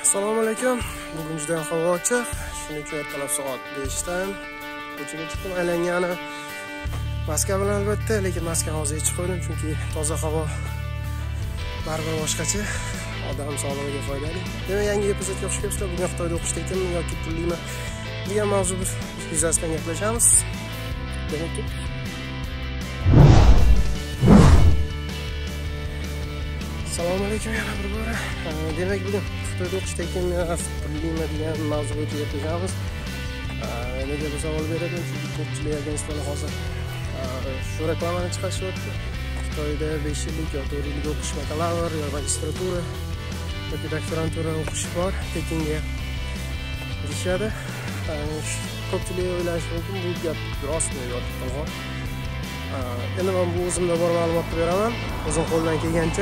Assalomu alaykum. Bugun juda havo ochiq. Shuning uchun ertalab soat 5 dan ko'chaga chiqdim. Aylangani maska bilan albatta, lekin maskani hozir yechib qo'ydim chunki toza havo baribir boshqacha, odam sog'lig'iga foydali. Demak, yangi epizodga xush kelibsizlar. Bugun Xitoyda o'qishda ekanman yoki pullimi degan mavzu yuzasidan gaplashamiz. Demak, assalomu alaykum yana bir bora. Demak, bugun Xitoyda o'qishda ekanman, pullimi degan mavzu bo'yicha gaplashamiz. Nega bu savol beradim? Chunki ko'pchilik agentliklar hozir shu reklamani chiqarishyapti. Xitoyda 5 yillik yoki 4 yillik o'qish, bakalavr yoki magistratura yoki doktorantura o'qish bor, tekinga deyishadi. Ko'pchilik o'ylashi mumkin, bu gap rostmi yoki yolg'on. Endi men bu o'zimda bor ma'lumotni beraman, o'zim qo'ldan kelgancha.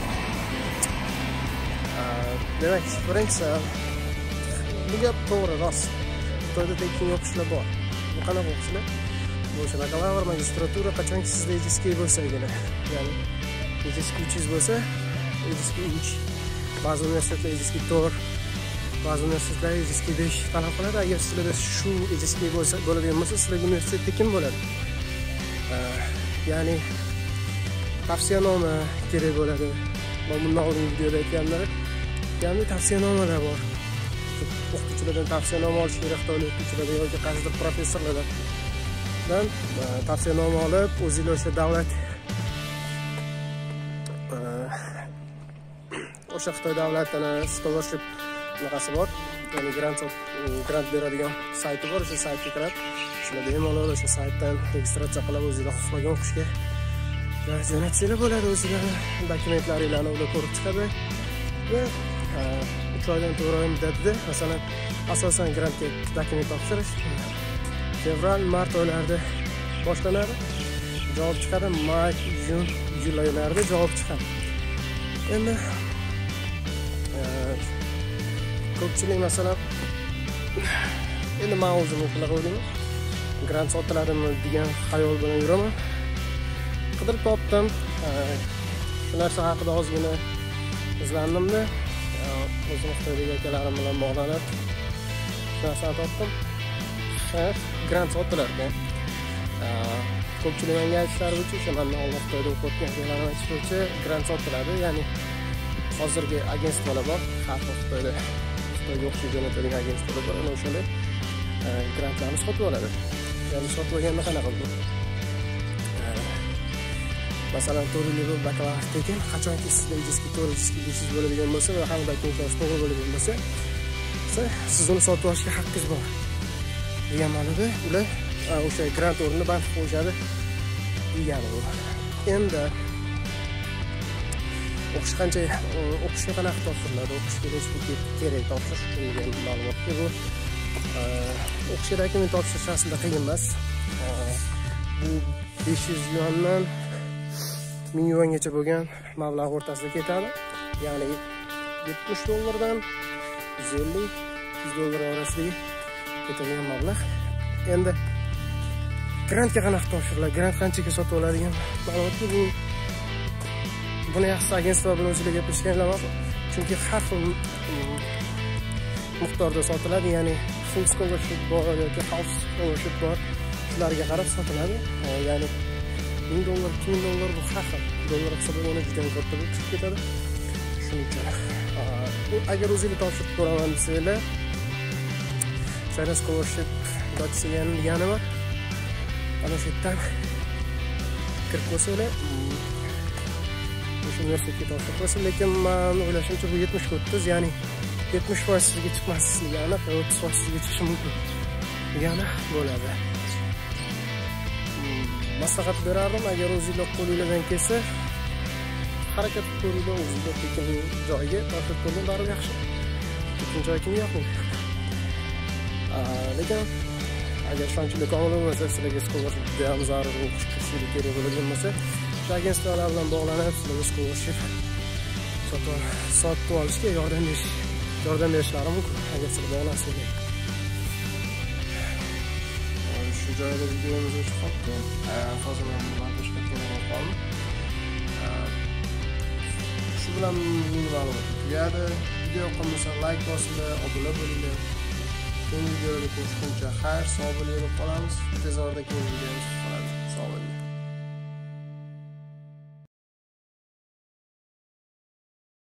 Demak, birinchisi, bu gap to'g'ri, rost. Xitoyda tekin o'qishlar bor. Bu qanaqa o'qishlar? Bu bakalavr, magistratura qachonki sizda EJSK bo'lsagina, ya'ni EJSK 300 bo'lsa, EJSK 3, ba'zi universitetlar EJSK 4, ba'zi universitetlar EJSK 5 talab qiladi. Agar sizlarda shu EJSK bo'ladigan bo'lsa, sizlarga universitet tekin bo'ladi. Ya'ni tavsiyanoma kerak bo'ladi. Men bundan oldin videoda aytganlar, ya'ni tavsiyanomalar bor. O'qituvchilardan tavsiyanoma olish kerak, xitoylik o'qituvchilardan yoki qaysidir professorlardan tavsiyanoma olib, o'zingizlar o'sha davlat o'sha Xitoy davlatining scholarship naqasi bor, ya'ni grant beradigan sayti bor, o'sha saytga kirib, shunda bemalol o'sha saytdan registratsiya qilib, o'zingizlar xohlagan o'qishga jo'natsanglar bo'ladi. O'zingizlarning dokumentlaringizni ular ko'rib chiqadi va 3 oydan 4 oy muddatida, masalan, asosan grantga dokument topshirish fevral-mart oylarida boshlanadi. Javob chiqadi may, iyun, iyul oylarida javob chiqadi. Endi ko'pchilik masalan, endi men o'zim qilib o'ylayman, grant sotiladimi degan xayol bilan yuraman. Qidirib topdim. Shu narsa haqida ozgina izlandimda, o'zim Xitoydagi akalarim bilan bog'lanib narsani topdim. Grant sotilar ekan. Ko'pchilik menga aytishlari bo'yicha, o'sha men oldin Xitoyda o'qib o'tgan aytishlaricha grant sotiladi. Ya'ni hozirgi agentliklar bor, har xil Xitoyga o'qishga jo'natadigan agentliklar bor, ana o'shalar grantlarni sotib oladi. Ya'ni sotib olganda qanaqa bu? Masalan, 4 yillik bakalavr tekin, qachonki sizda EJSK 4, EJSK 500 bo'ladigan bo'lsa va hamda dokumentlar to'g'ri bo'ladigan bo'lsa, siz uni sotib olishga haqqingiz bor. Degan ma'noda ular o'sha grant o'rnini band qilib qo'yishadi degani bu. Endi o'qishga qanaqa topshiriladi? O'qishga nechta kerak topshirish uchun degan ma'lumotga bu o'qishga dokument topshirish aslida qiyin emas. Bu 500 yuandan 1000 yuangacha bo'lgan mablag' o'rtasida ketadi. Ya'ni 70 dollardan 150 100 dollar orasida ketadigan mablag'. Endi grantga qanaqa topshiriladi? Grant qanchaga sotib oladigan ma'lumotni buni yaxshi agentliklar bilan o'zingizlar gaplashganlar ma'qul. Chunki har xil miqdorda sotiladi, ya'ni full scholarship bor yoki half scholarship bor. Shularga qarab sotiladi. Ya'ni 1000 dollar, 2000 dollar bu har xil dollar hisoblangan juda katta bo'lib chiqib ketadi. Shuning uchun agar o'zingizlar topshirib ko'raman desanglar, China scholarship degani bor. Ana shu yerdan kirib ko'rsanglar, o'sha universitetga topshirib qo'ysa, lekin men o'ylashimcha bu 70-30, ya'ni 70% sizga chiqmas degani, 30% sizga chiqishi mumkin degani bo'ladi. Maslahat berardim, agar o'zingizlar qo'lingizdan kelsa, harakat qilib ko'ringlar, o'zingizlar tekin joyga topshirib ko'ring, baribir yaxshi. Tekin joy kimga yoqmaydi? Lekin agar shunchalik omil bo'lmasa, sizlarga scholarship juda ham zarur, o'qishga kerak bo'ladigan bo'lsa, shu agentliklar bilan bog'lanib, sizlarga scholarship sotib olishga yordam berishlari mumkin, agar sizlar bog'lansanglar. Shu joyda videomiz o'chib qoldi. Hozir men montajga qoldim. Shu bilan ma'lumot tugadi. video yoqqanmasa like bosinglar, obuna bo'linglar. Keyingi videoda ko'rishguncha xayr, sog' bo'lib qolamiz. Tez orada keyingi videomiz qoladi. Sog' bo'ling.